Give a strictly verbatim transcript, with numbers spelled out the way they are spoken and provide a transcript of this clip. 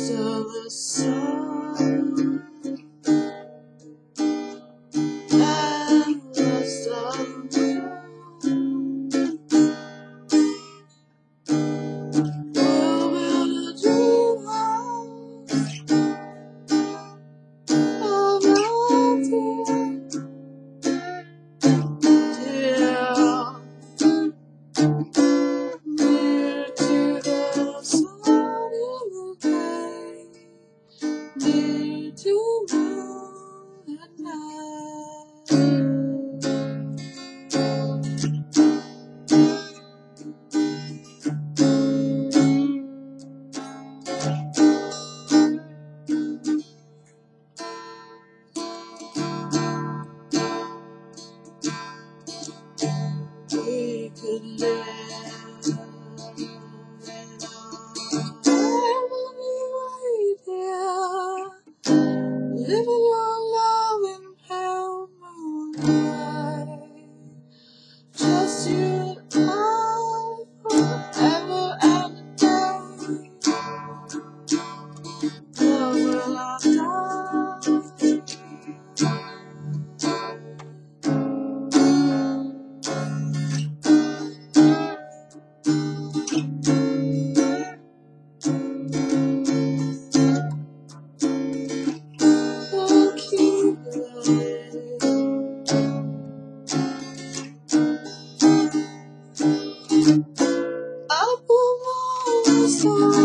rest of the sun and rest of the moon. We'll build a dream house of idea, near to the sun in the day, near to moon at night. We could live in a heavenly way, dear, live in your loving pale moonlight, just you and I forever and a day. Love will not die. We'll keep loving. I put my soul